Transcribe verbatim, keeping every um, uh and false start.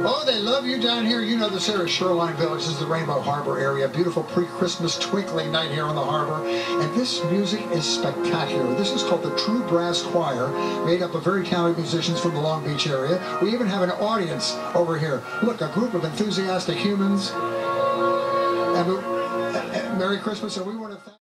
Oh, they love you down here. You know this area, Shoreline Village. This is the Rainbow Harbor area. Beautiful pre-Christmas twinkling night here on the harbor. And this music is spectacular. This is called the True Brass Choir, made up of very talented musicians from the Long Beach area. We even have an audience over here. Look, a group of enthusiastic humans. And we, Merry Christmas, and we want to thank